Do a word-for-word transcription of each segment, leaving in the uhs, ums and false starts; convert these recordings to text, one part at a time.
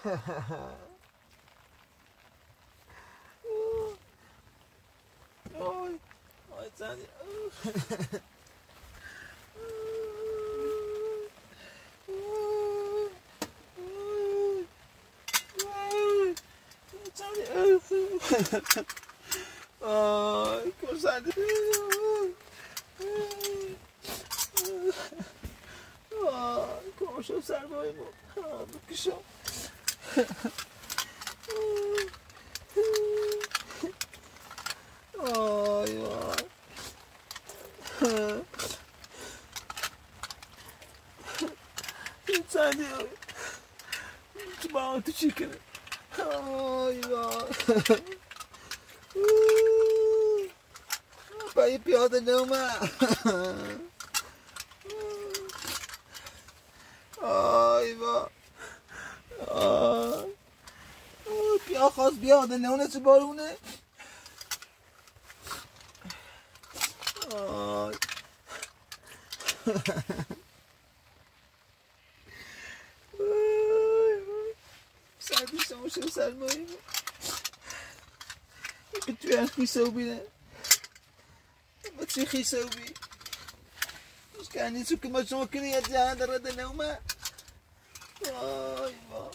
آی آی زنی آی کرسنده آی کمشم سرمایه ما بکشم آی وای این چندی تو با آن تو چی کنه آی وای با یه پیاده نومه آی وای آی بیا خواست بیاده نونه چه بارونه آی سردی شما شو سرمایی که توی هم خیسه و بینه با چی خیسه و بی دوست که نیستو که ما شما کنی یه جهان در رده نومه آی با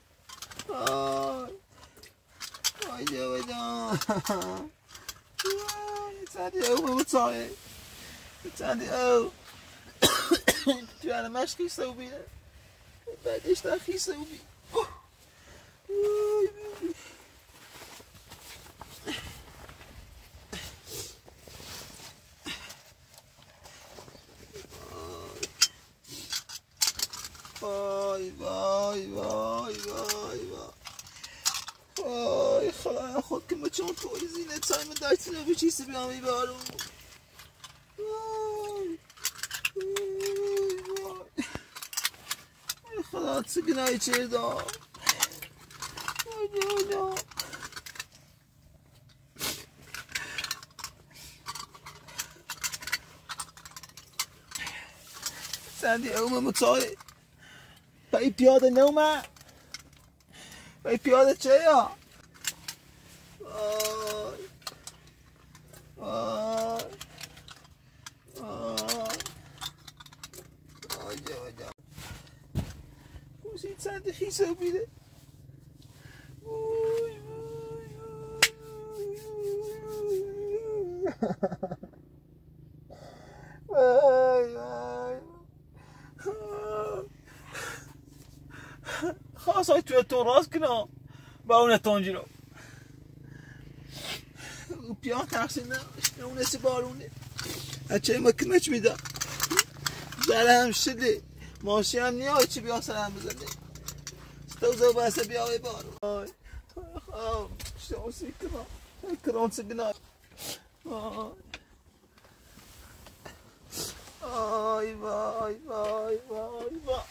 آی آی جو جان سردی او به مطاعه سردی او توی هم مش خیسه و بینه بعدش در خیسه و بی وای وای وای وای وای خدا خود که ما چون توی زینه تایم داشتی نبی چیزی بیامی بارو وای وای خدا چه گناهی چه دا وای جانا سندی اومه متای بایی پیاده نومه بایی پیاده چه یا وای وای وای آجا آجا خوشی چند خیسه بیده وای وای وای وای خواست های توی تو راست کنم با اون تونجی رو پیان تقسیم نماشت اونه سی بارونه اچه ما کمچ میدم زره هم شده ماشی هم نیای چی بیا سر هم بزنه ستوزه بسه بیای بارو آی خواهم شانسی کنم کرانس بنای آی وای وای وای وای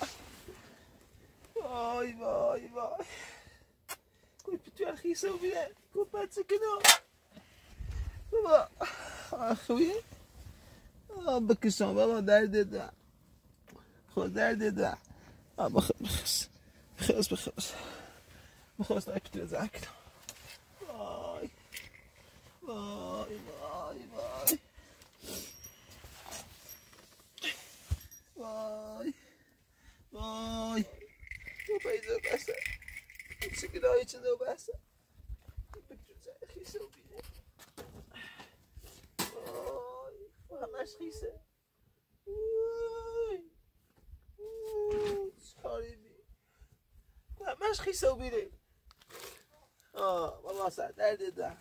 وای وای وای کوی پتوار خیسه و بیده کوی پتسه کنم بابا خویه بکشم بابا درد ده خود درد ده بخ بخص بخص بخص بخص نای پتوار زن کنم وای وای وای وای وای وای بابا ایزو بسه چه گناهی چه دو بسه پتوار زن خیسه و بیده وای همش خیسه وای ساری بی همش خیسه و بیده آه بابا سر درد ده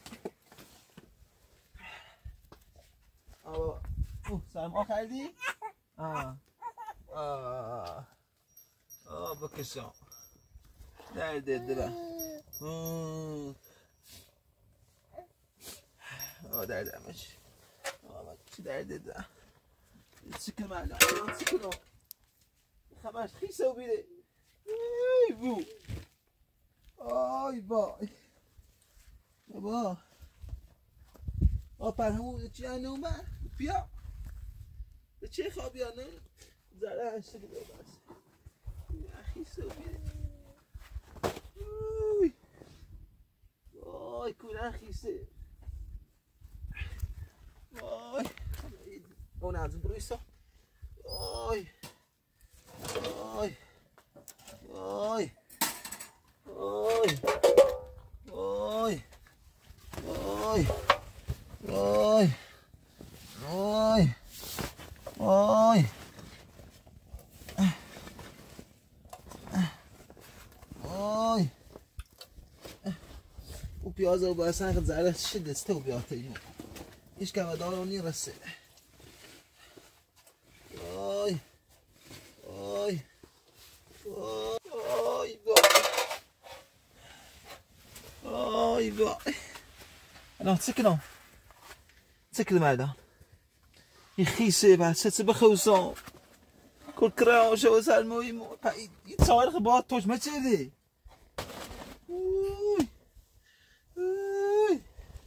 آه بابا اوه سرما خریدی؟ آه آه آه بکشم درد ده آه درد همش آه چی درد ده چی که من چی که نو همش خیسه و بیده ای بو آی بای بابا آپر همون چی هنو من بیا به چه خوابی هنو زره هشته بده بس خیسه و بیده خیسه وای اون از اون برویسا وای وای وای وای وای وای وای وای وای وای او پیازه و باید سنگ زره شدسته و بیاته اینو ایش که دارونی رسه وای وای وای وای وای الان تسکنم تسكر معدا يخيسي بعد ست بخوصان كل كراو شو سالمو يمو يتصور خبات توش ما تشيلي اوي اوي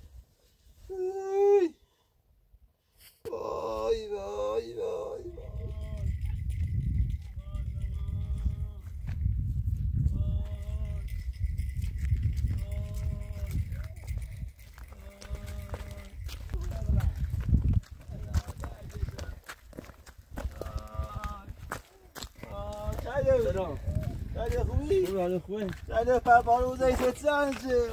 اوي واي واي واي سلام سلام خوبی؟ سلام خوبه سلام پرپار و زیت سنجه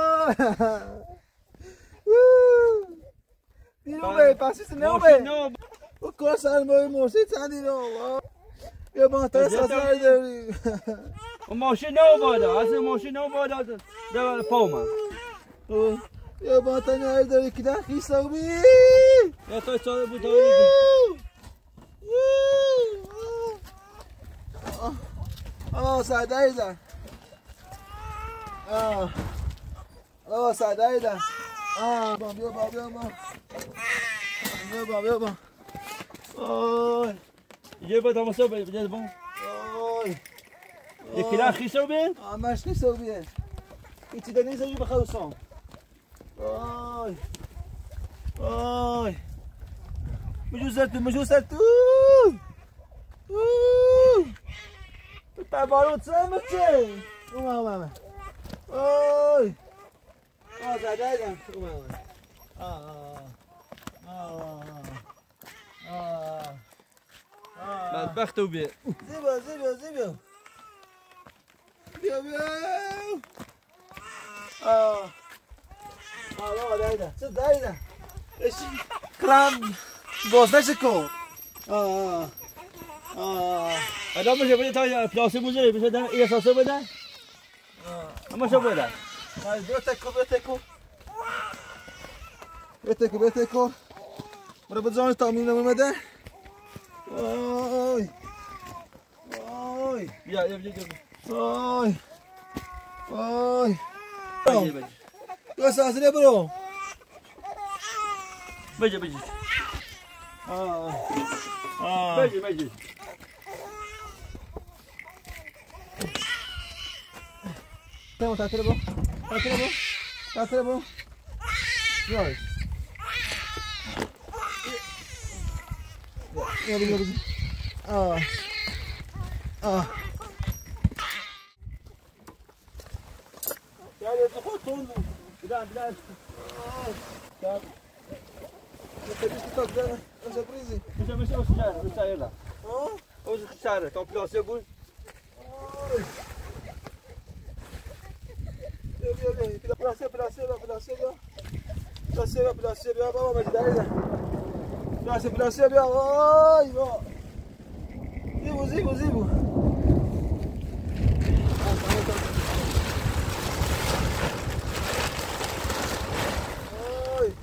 دیرو به پسیس نو به و کار سرمایه موسی تندی رو یا با تا سازار داری و ماشین نو بادا اصلا ماشین نو بادا در پاما یا با تا نهار داری که در خیسا بی یا تو چاره بود داری آه ساده ایدن آه آه ساده ایدن آه بام بیا بام بیا بام بیا بام بیا بام آه یه با تماسا بده بام آه یکی را خیسو بین آه مش خیسو بین ایتی دنیز رو بخوصم آه آه مجوزت مجوزت تو بارو سمت چه؟ اومد اومد اوی آه زده ایدم اومد آه آه آه آه بدبخت و بی زیبا زیبا زیبا بیا بیا آه آه بابا دایدم چه دایدم اشی کرم باز نشکن آه آه ادام میشه بده تا پلاسی موزه بشه در این اساسه بده اما شو بده بیا تکو بیا تکو بیا تکو بیا تکو برای بزرگ تامین نمیده وای وای بیا بیا بیا وای وای بجی بجی تو سازنه برو بجی بجی آه آه بجی بجی تمام تعال برو تعال برو تعال برو ياي يلا يلا اه اه يلا تاخذ طول بلاد بلاد اه سربريزي مش مش وسجاره مش يلا اه وش خساره تو بلاسي بول Placebo, placebo, placebo. Placebo, placebo, baba مجدعيده. Placebo, placebo. Ay, no. Zibu, zibu, zibu. Ay.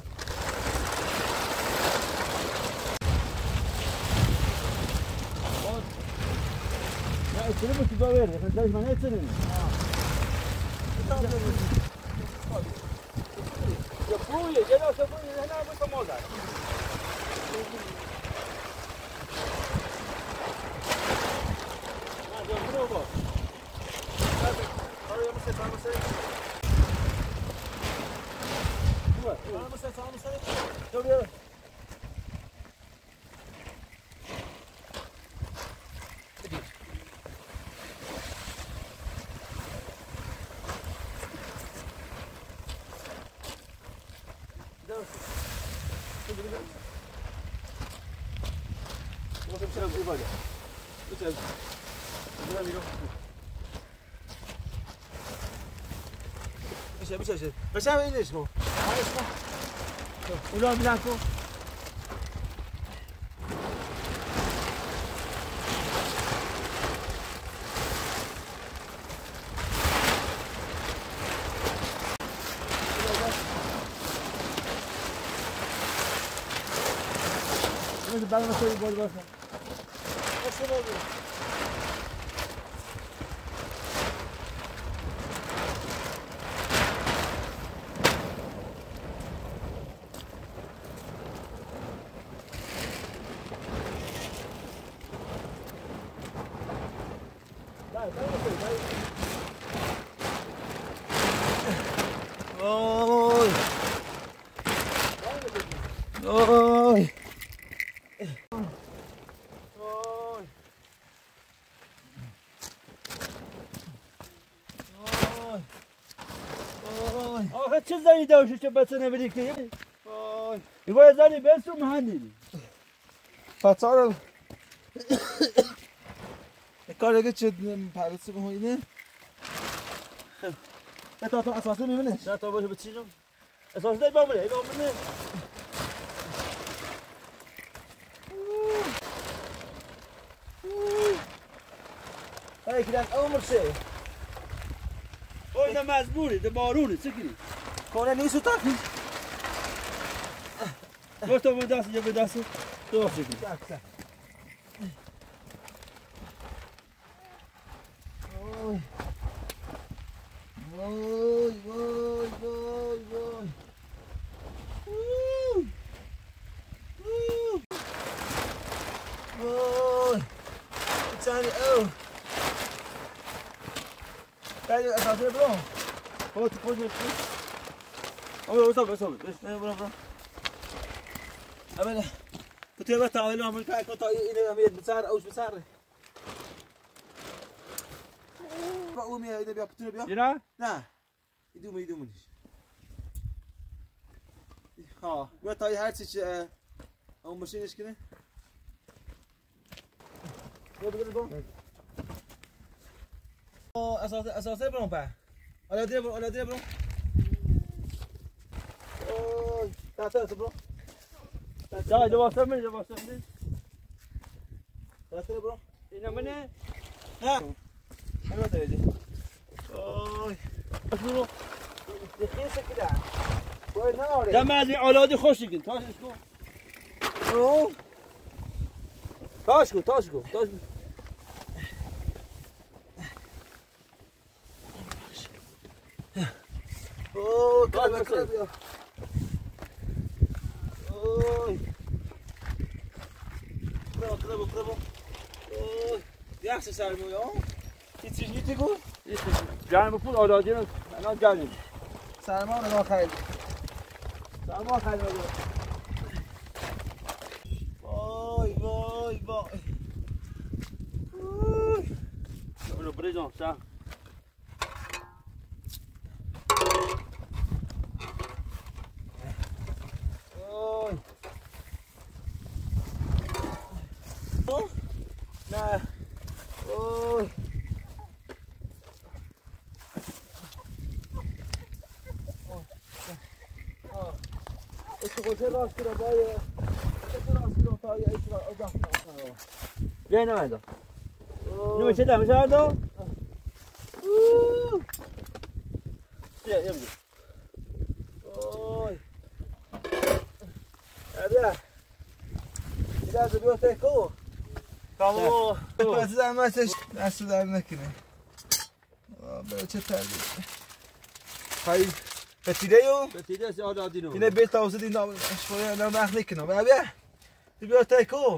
لا السلم تبغى وين؟ خلاص ما نتسلم. يا ابوي جلس ابوي هنا ابوي كموزع هذا بروبو هذا هذا مسك هذا مسك هو هذا مسك هذا مسك شوف يلا بچه بچه بچه بچه بچه بچه بچه بچه اینش کن اونا میدن کن بعد ما سوی بول باشه باشه بابا اوی اوی آخه چه زنی داشتی که بسه نبری که این باید زنی بسو مهندی فتاره کار دیگه چه پرسه به اینه تا تا اساسه میبینه نه تا باشه به چی جم اساس دای بامونه ای بامونه هی که از عمر سه اوی ده مزبوری ده بارونه سکنی کنه نیست و تاکی باش تا به دست یا به دست تو سکنی tak tak oj oj oj oj oj Woo! Woo! Oj Tiny oh Kijk eens dat weer bro خود خود خود اوه وصل وصل بس برو برو أبدا كنت يبغى تعمل عمل كاي كنت إلى أمير بسعر أوش بسعر بقوم يا إذا بيا بتنو بيا جنا نه يدوم يدومنش ها بيا تاي هرتش أو ماشينش كده يلا يلا قوم أساس أساس برون با ولا دري برون ولا دري برون أوه تعال برون جا جواب من جواب من تعال برون اینا منه ها حلوة تريدي اوه برو رخيصة كده وين ناري ده مازی اولادی خوشی کن تاش کن اوه تاش کن تاش کن تاش کن اوه كلب كلب يا اوه كلب كلب كلب اوه يحسن سالمو يا هیچ چیزی تگو جانم پول اولادی رو الان جانم سلمان الله خیر سلمان خیر وای وای وای اونو بریزم سا وای نه وای Esto راست رو باید راست رو تا یه اجرا اضافه کنم. بیا نمیدم. نمی چه دمی شده؟ بیا یم بیا. اوه. ابیا. اینا از بیا تکو. کامو. پس زحمتش دست در نکنه. برای چه تردید. خیلی بتیده یو؟ بتیده سی آدادی نو. اینه بیت تاوزد این نام شویه نام نخلی کنم. ابیا. بیا تکو.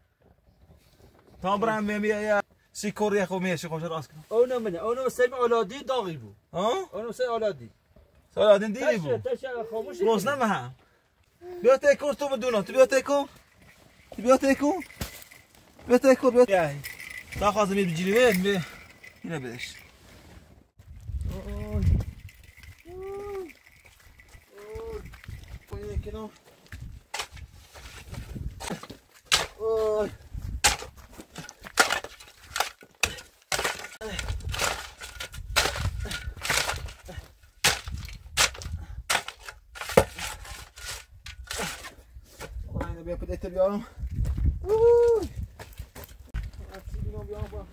تا برام میام سی کوری خو میشه خوش راست کنم. اونو منه اونو سیم آلادی داغی بود. ها؟ اونو سیم آلادی. سالادین دیدی بود. تاش تاش خاموش. روز نمه. بیا تکو تو بدونم. تو بیا تکو. تو بیا تکو. بیا تکو بیا. یا. تا خواستم یه جلوه می. اینو بدش. اوه. اوه. اوه. کنی کنم. اوه. بیا پدیت بیارم. اوه. اصلی بیام بیام با.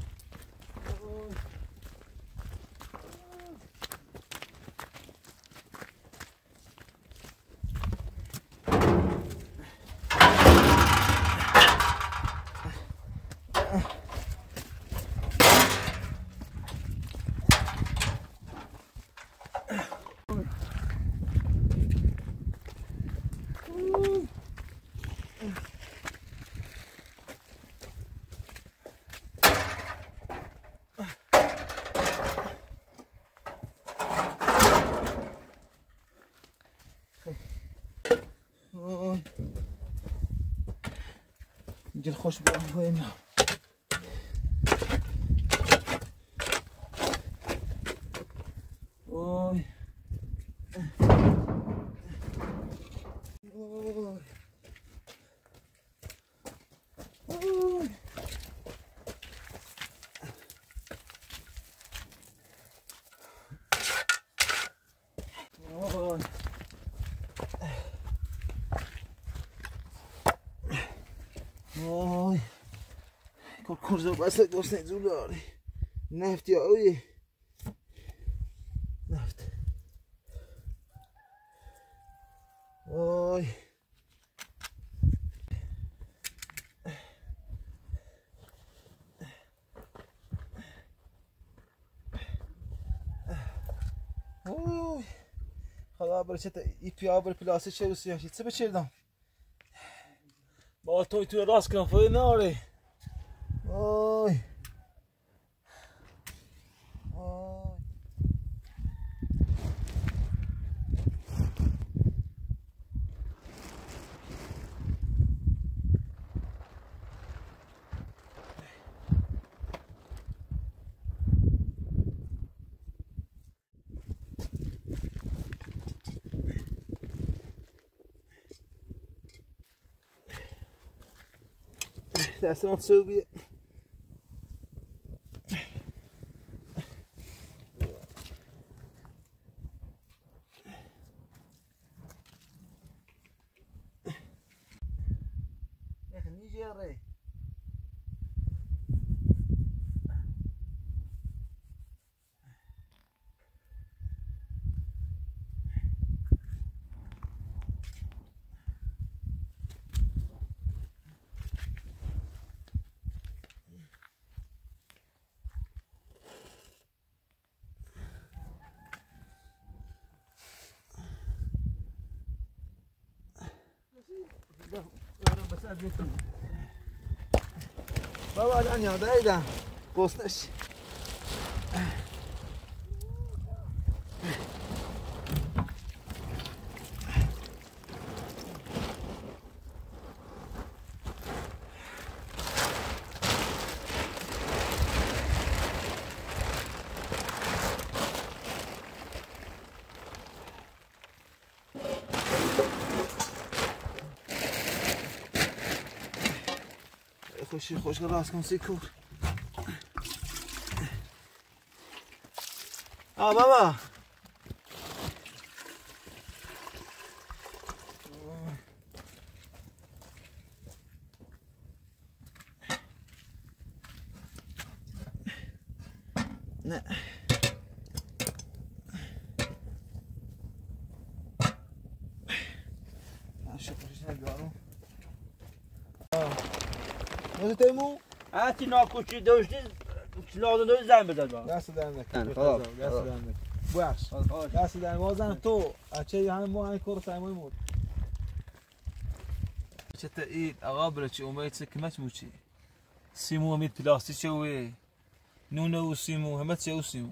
اینجا خوش بیام باید اوی اوی اوی اوی وای کرزا بس گوسنه زولاری نفت یا اوی نفت وای وای خدا برچه ای پیابر پلاسی چه روسی هاشید چه بچردم با توی توی راست کن فایی ناره وای وای That's not Soviet. Nigeria. بابا الان یاد ایدم گوسنش خوشی خوش راست کن سیکور آه بابا نه شکرش نگارم موزه تیمو؟ هاتی ناکوچی دوشتی لازم دوش زن بداد با دست در نکن خب دست در نکن باش دست در بازن تو اچه همه ما این کور سایمون مود چته اید آقا برچی اومید سکمت موچی سیمو امید پلاستیک شوی نونو و سیمو همه چه و سیمو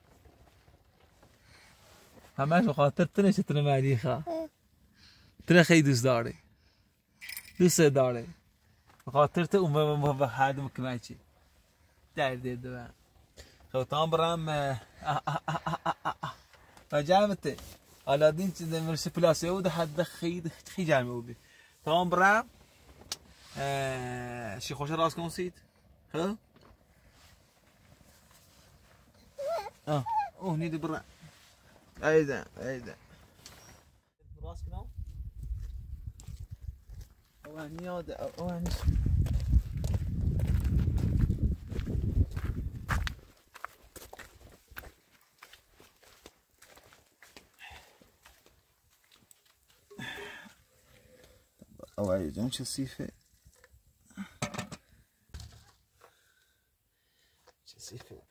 همه به خاطر تنه چطور مریخه تنه خیلی دوست داره دوست داره به خاطر تو اومه به حد مکمه چی در دید دوام خوتان برام و جامته آلادین چیز مرسی پلاسی او ده حد خیلی خیلی جامعه او بی تام برام شی خوش راست کنسید ها اه اوه نیدی برام ایده ایده راست کنم اوان یاد اوان اوان جان چه سیفه چه سیفه بی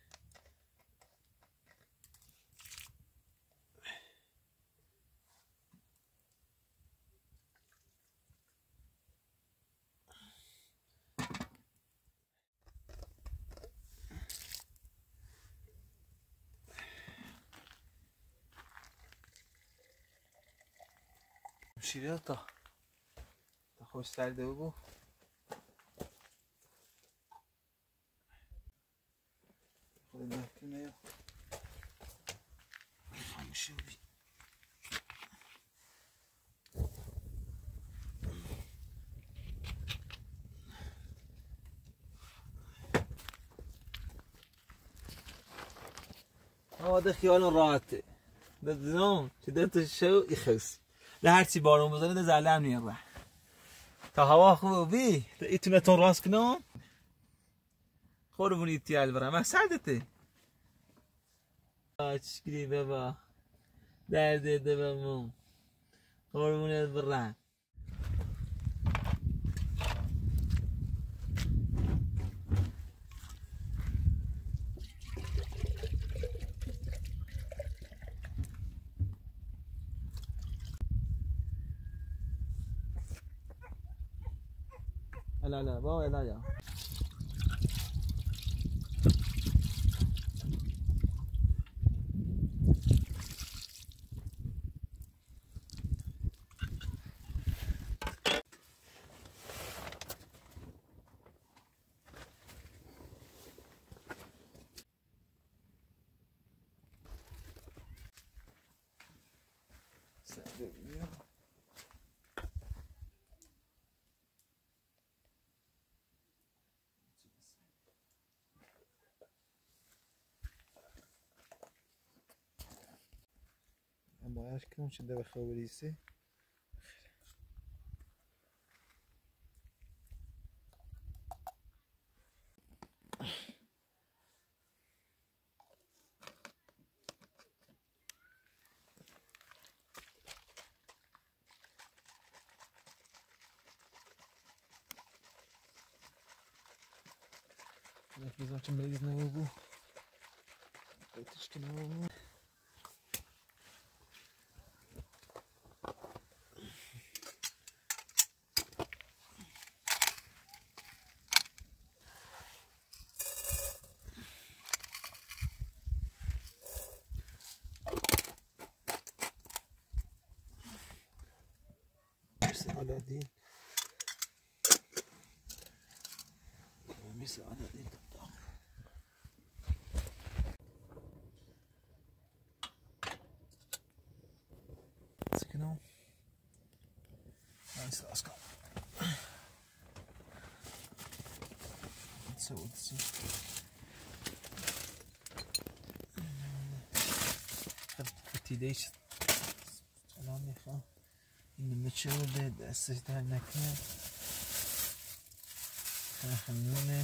شیره تا تا خوش سرده بگو خود نفتی نیا خاموشی بی هذا خيال راحته بدنام شدت الشو يخس لا هرچی بارون بزنه ده زله هم میاره تا هوا خوب بی ایتونه تون راست کنم خوربونی تیال برم من سردته چشکری بابا درده ده بمون خوربونی برم لا لا بابا لا يا باید کنم شده به خبریسه نفیزم چه مریض نبود بایدش که نبود علادين مثل علادين سكنوا نايس اسكا تسوي تسوي ابتديش سلام يا خان این مچوله دستش در نکنه خمونه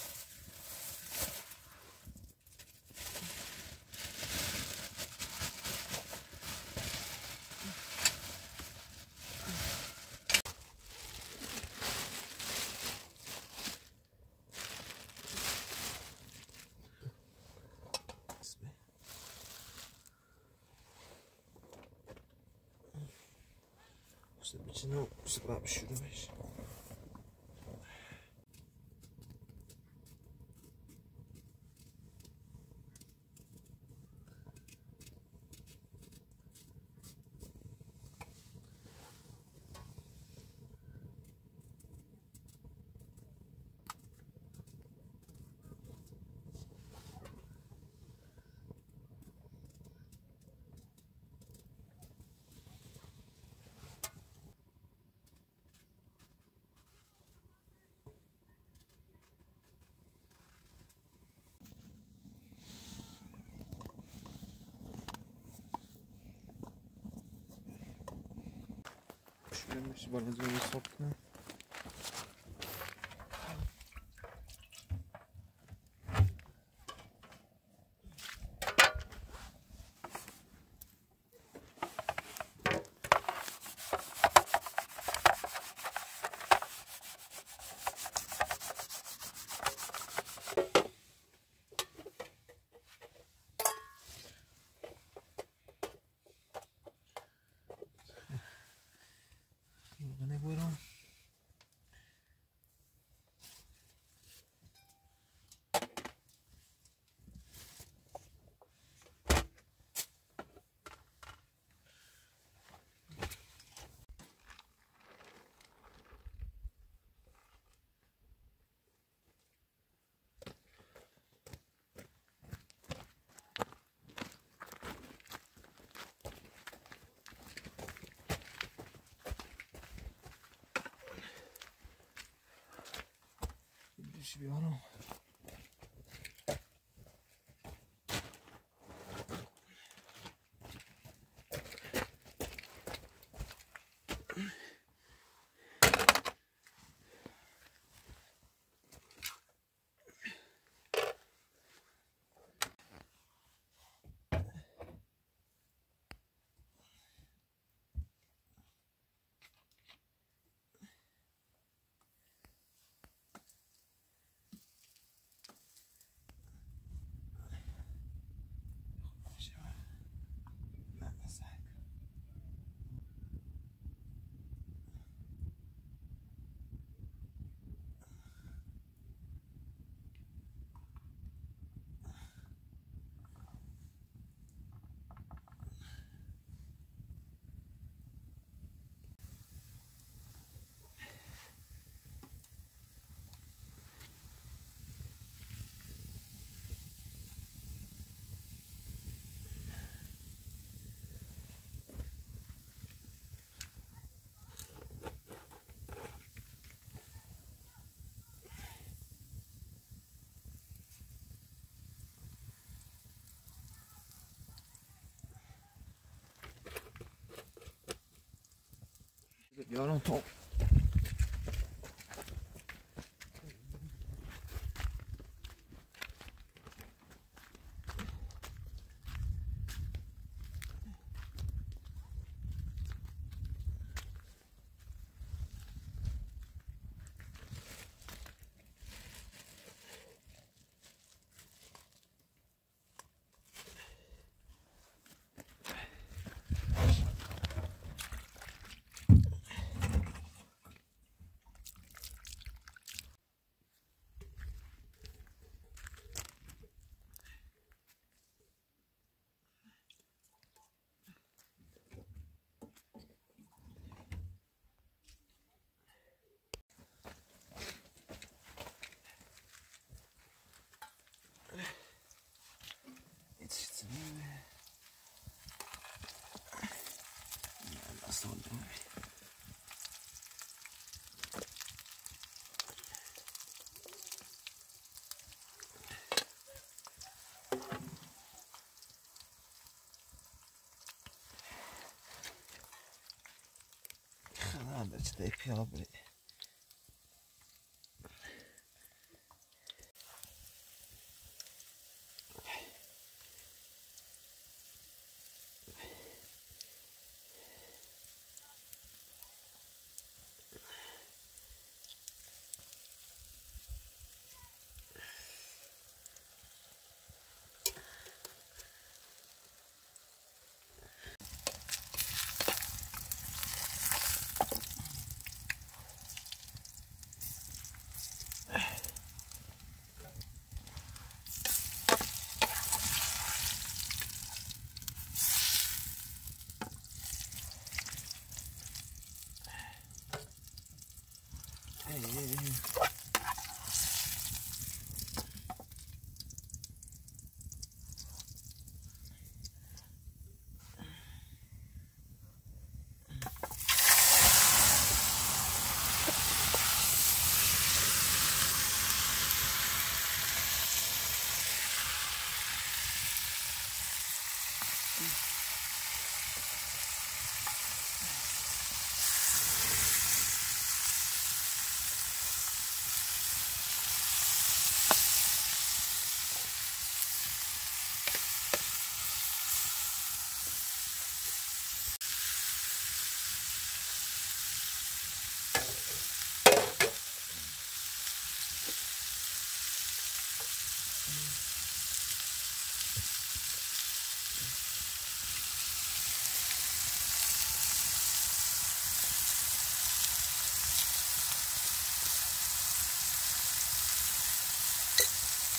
بچنو سبب شروع بشه شوية ماشي برا زي صوتنا. ايش بيعملوا؟ بیا لونتون. Let's stay pure, but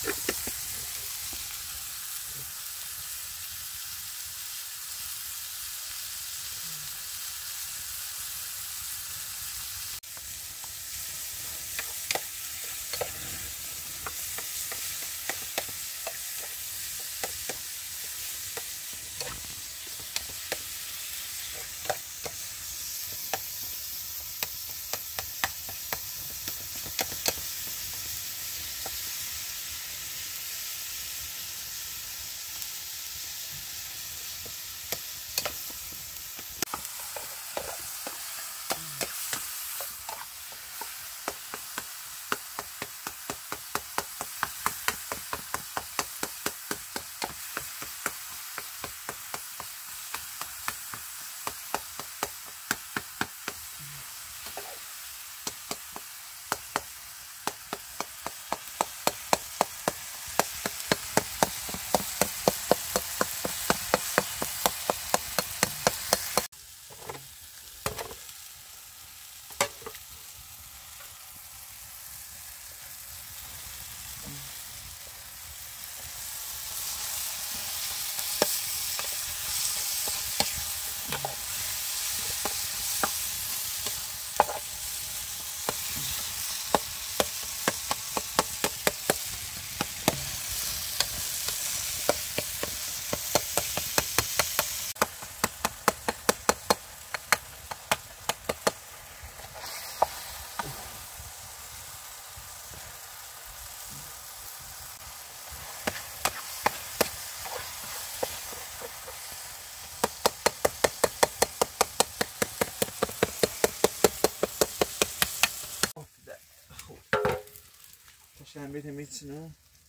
شنبه میتونم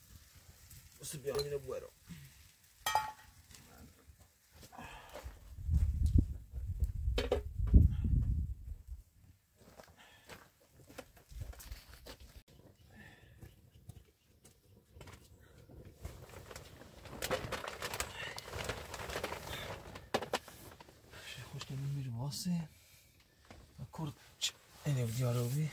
واسه بیام اینو برو خوش کنیم میره واسه کرد اینه دیارو بی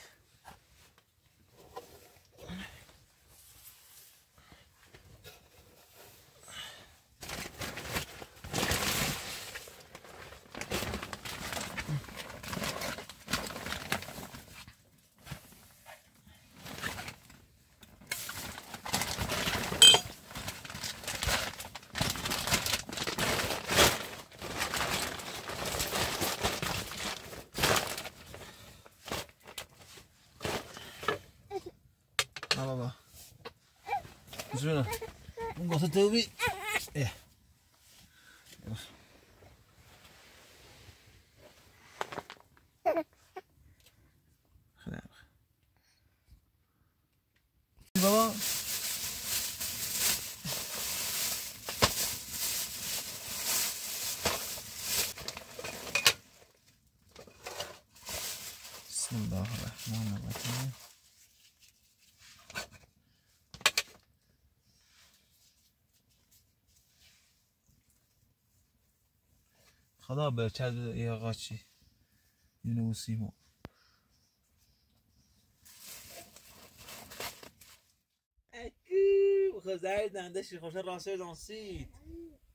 بابا زونا اون قطعه توبی اه خدا بابا بسم الله الرحمن الرحیم خدا برچد یه قاچی یونوسیمو اکی بخواه زهر دنده شیخوشه راسه دانسید